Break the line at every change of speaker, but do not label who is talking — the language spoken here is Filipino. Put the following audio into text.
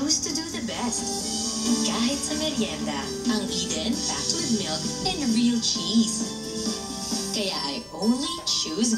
choose to do the best. Kahit sa merienda, ang Eden packed with milk and real cheese. Kaya I only choose